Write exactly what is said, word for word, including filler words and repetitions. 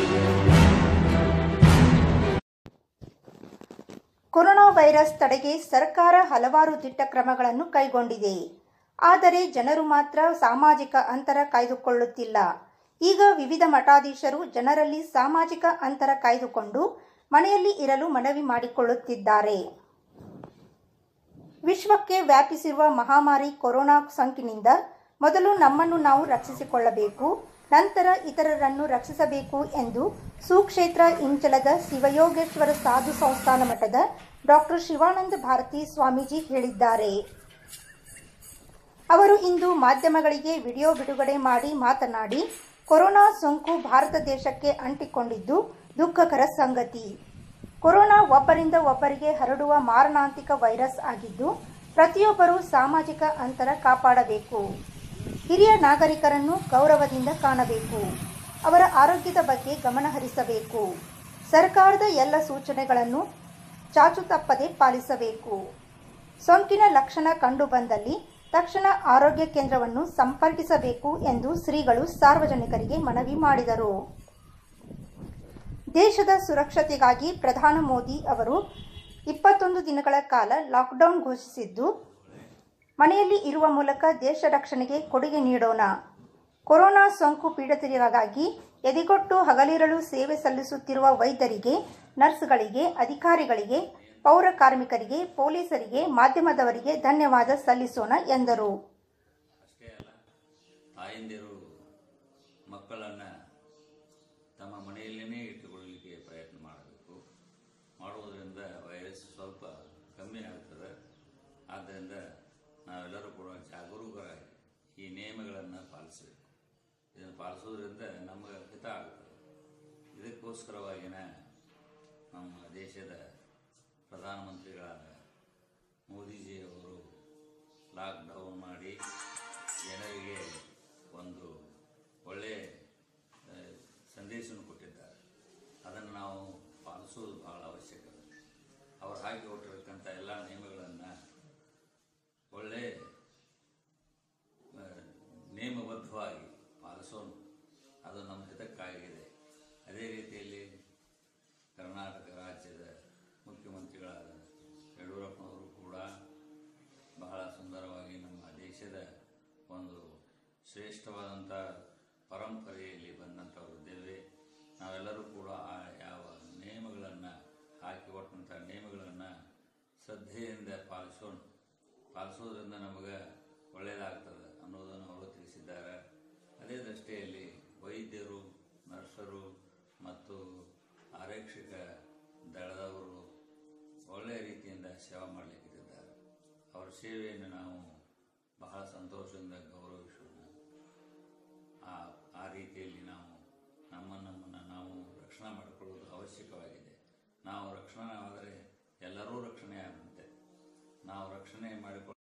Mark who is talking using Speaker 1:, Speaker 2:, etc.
Speaker 1: Corona virus ತಡೆಗೆ ಸರ್ಕಾರ ಹಲವಾರು ದಿಟ್ಟ ಕ್ರಮಗಳನ್ನು ಕೈಗೊಂಡಿದೆ. ಆದರೆ ಜನರು ಮಾತ್ರ ಸಾಮಾಜಿಕ ಅಂತರ ಕಾಯ್ದುಕೊಳ್ಳುತ್ತಿಲ್ಲ. ಈಗ ವಿವಿಧ ಮಠಾಧೀಶರು ಜನರಲ್ಲಿ ಸಾಮಾಜಿಕ ಅಂತರ ಕಾಯ್ದುಕೊಂಡು ಮನೆಯಲ್ಲಿ ಇರಲು ಮನವಿ ಮಾಡಿಕೊಳ್ಳುತ್ತಿದ್ದಾರೆ. ವಿಶ್ವಕ್ಕೆ ವ್ಯಾಪಿಸಿರುವ ಮಹಾಮಾರಿ ಕೊರೋನಾ ಸೋಂಕಿನಿಂದ ಮೊದಲು ನಮ್ಮನ್ನು ನಾವು ರಕ್ಷಿಸಿಕೊಳ್ಳಬೇಕು, ನಂತರ ಇತರರನ್ನು ರಕ್ಷಿಸಬೇಕು ಎಂದು ಸುಕ್ಷೇತ್ರ ಇಂಚಲದ ಶಿವಯೋಗೇಶ್ವರ ಸಾಧು ಸಂಸ್ಥಾನ ಮಠದ ಡಾಕ್ಟರ್ ಶಿವಾನಂದ ಭಾರತಿ ಸ್ವಾಮೀಜಿ ಹೇಳಿದ್ದಾರೆ. ಅವರು ಇಂದು ಮಾಧ್ಯಮಗಳಿಗೆ ವಿಡಿಯೋ ಬಿಡುಗಡೆ ಮಾಡಿ ಮಾತನಾಡಿ, ಕೊರೋನಾ ಸೋಂಕು ಭಾರತ ದೇಶಕ್ಕೆ ಅಂಟಿಕೊಂಡಿದ್ದು ದುಃಖಕರ ಸಂಗತಿ. ಕೊರೋನಾ ಒಬ್ಬರಿಂದ ಒಬ್ಬರಿಗೆ ಹರಡುವ ಮಾರಣಾಂತಿಕ ವೈರಸ್ ಆಗಿದ್ದು ಪ್ರತಿಯೊಬ್ಬರೂ ಸಾಮಾಜಿಕ ಅಂತರ ಕಾಪಾಡಬೇಕು. ಹಿರಿಯ ನಾಗರಿಕರನ್ನು ಗೌರವದಿಂದ ಕಾಣಬೇಕು. ಅವರ ಆರೋಗ್ಯದ ಬಗ್ಗೆ ಗಮನ ಹರಿಸಬೇಕು. ಸರ್ಕಾರದ ಎಲ್ಲ ಸೂಚನೆಗಳನ್ನು ಚಾಚು ತಪ್ಪದೆ ಪಾಲಿಸಬೇಕು. ಸೋಂಕಿನ ಲಕ್ಷಣ ಕಂಡುಬಂದಲ್ಲಿ ತಕ್ಷಣ ಆರೋಗ್ಯ ಕೇಂದ್ರವನ್ನು ಸಂಪರ್ಕಿಸಬೇಕು ಎಂದು ಶ್ರೀಗಳು ಸಾರ್ವಜನಿಕರಿಗೆ ಮನವಿ ಮಾಡಿದರು. ದೇಶದ ಸುರಕ್ಷತೆಗಾಗಿ ಪ್ರಧಾನಿ ಮೋದಿ ಅವರು ಇಪ್ಪತ್ತೊಂದು ದಿನಗಳ ಕಾಲ ಲಾಕ್ಡೌನ್ ಘೋಷಿಸಿದ್ದು, ಮನೆಯಲ್ಲಿ ಇರುವ ಮೂಲಕ ದೇಶ ರಕ್ಷಣೆಗೆ ಕೊಡುಗೆ ನೀಡೋಣ. ಕೊರೋನಾ ಸೋಂಕು ಪೀಡಿತರಿಗಾಗಿ ಎದೆಗೊಟ್ಟು ಹಗಲಿರಳು ಸೇವೆ ಸಲ್ಲಿಸುತ್ತಿರುವ ವೈದ್ಯರಿಗೆ, ನರ್ಸ್ಗಳಿಗೆ, ಅಧಿಕಾರಿಗಳಿಗೆ, ಪೌರ ಕಾರ್ಮಿಕರಿಗೆ, ಪೊಲೀಸರಿಗೆ, ಮಾಧ್ಯಮದವರಿಗೆ ಧನ್ಯವಾದ ಸಲ್ಲಿಸೋಣ ಎಂದರು.
Speaker 2: ಅಷ್ಟೇ ಅಲ್ಲ, ತಾಯಂದಿರು ಮಕ್ಕಳನ್ನು ತಮ್ಮ ಮನೆಯಲ್ಲೇ ಇಟ್ಟುಕೊಳ್ಳಲಿಕ್ಕೆ ಪ್ರಯತ್ನ ಮಾಡಬೇಕು. ಮಾಡುವುದರಿಂದ ವೈರಸ್ ಸ್ವಲ್ಪ ಕಮ್ಮಿ ಆಗ್ತದೆ. ಆದ್ದರಿಂದ ನಾವೆಲ್ಲರೂ ಕೂಡ ಜಾಗರೂಕರಾಗಿ ಈ ನಿಯಮಗಳನ್ನು ಪಾಲಿಸಬೇಕು. ಇದನ್ನು ಪಾಲಿಸೋದ್ರಿಂದ ನಮಗೆ ಹಿತ ಆಗ್ತದೆ. ಇದಕ್ಕೋಸ್ಕರವಾಗಿನ ನಮ್ಮ ದೇಶದ ಪ್ರಧಾನಮಂತ್ರಿಗಳಾದ ಮೋದಿಜಿಯವರು ಲಾಕ್ಡೌನ್ ಮಾಡಿ ಜನರಿಗೆ ಒಂದು ಒಳ್ಳೆಯ ಸಂದೇಶವನ್ನು ಕೊಟ್ಟಿದ್ದಾರೆ. ಅದನ್ನು ನಾವು ಪಾಲಿಸೋದು ಬಹಳ ಅವಶ್ಯಕತೆ. ಅವರು ಹಾಕಿ ಕೊಟ್ಟಿರತಕ್ಕಂಥ ಎಲ್ಲ ನಿಯಮಗಳನ್ನು ಒಳ್ಳೆಯ ನಿಯಮಬದ್ಧವಾಗಿ ಪಾಲಿಸೋಣ. ಅದು ನಮ್ಮ ಹಿತಕ್ಕಾಗಿದೆ. ಅದೇ ರೀತಿಯಲ್ಲಿ ಕರ್ನಾಟಕ ರಾಜ್ಯದ ಮುಖ್ಯಮಂತ್ರಿಗಳಾದ ಯಡಿಯೂರಪ್ಪನವರು ಕೂಡ ಬಹಳ ಸುಂದರವಾಗಿ ನಮ್ಮ ದೇಶದ ಒಂದು ಶ್ರೇಷ್ಠವಾದಂಥ ಪರಂಪರೆಯಲ್ಲಿ ಬಂದಂಥವರಿದ್ದೇವೆ. ನಾವೆಲ್ಲರೂ ಕೂಡ ಆ ಯಾವ ನಿಯಮಗಳನ್ನು ಹಾಕಿಕೊಟ್ಟಂಥ ನಿಯಮಗಳನ್ನು ಶ್ರದ್ಧೆಯಿಂದ ಪಾಲಿಸೋಣ. ಪಾಲಿಸೋದ್ರಿಂದ ನಮಗೆ ಒಳ್ಳೆಯದಾಗ್ತದೆ ಅನ್ನೋದನ್ನು ಅವರು ತಿಳಿಸಿದ್ದಾರೆ. ಅದೇ ದೃಷ್ಟಿಯಲ್ಲಿ ವೈದ್ಯರು, ನರ್ಸರು ಮತ್ತು ಆರಕ್ಷಕ ದಳದವರು ಒಳ್ಳೆಯ ರೀತಿಯಿಂದ ಸೇವೆ ಮಾಡಲಿಕ್ಕಿದ್ದಾರೆ. ಅವರ ಸೇವೆಯನ್ನು ನಾವು ಬಹಳ ಸಂತೋಷದಿಂದ ಗೌರವಿಸೋಣ. ಆ ಆ ರೀತಿಯಲ್ಲಿ ನಾವು ನಮ್ಮ ನಮ್ಮನ್ನು ನಾವು ರಕ್ಷಣೆ ಮಾಡಿಕೊಳ್ಳುವುದು ಅವಶ್ಯಕವಾಗಿದೆ. ನಾವು ರಕ್ಷಣೆ ಆದರೆ ಎಲ್ಲರೂ ರಕ್ಷಣೆ ಆಗುತ್ತೆ. ನಾವು ರಕ್ಷಣೆ ಮಾಡಿಕೊಳ್ಳ